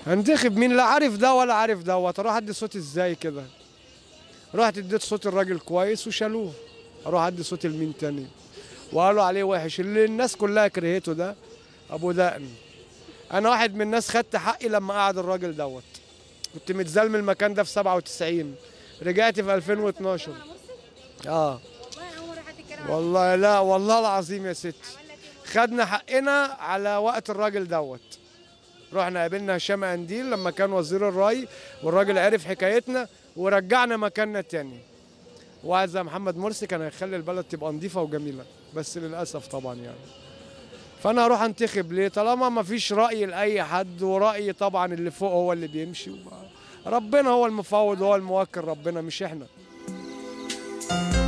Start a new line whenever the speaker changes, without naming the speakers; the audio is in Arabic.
هنتخب مين؟ لا عارف ده ولا عارف دوت، اروح ادي صوتي ازاي كده؟ رحت اديت صوت الراجل كويس وشالوه، اروح ادي صوتي لمين تاني؟ وقالوا عليه وحش، اللي الناس كلها كرهته ده ابو دقن. انا واحد من الناس خدت حقي لما قعد الراجل دوت. كنت متزلم المكان ده في 97، رجعت في 2012. اه والله، لا والله العظيم يا ستي، خدنا حقنا على وقت الراجل دوت. رحنا قابلنا هشام قنديل لما كان وزير الري، والراجل عرف حكايتنا ورجعنا مكاننا تاني. واحد زي محمد مرسي كان هيخلي البلد تبقى نظيفه وجميله، بس للاسف طبعا يعني. فانا هروح انتخب ليه طالما ما فيش راي لاي حد، وراي طبعا اللي فوق هو اللي بيمشي، ربنا هو المفوض وهو الموكل، ربنا مش احنا.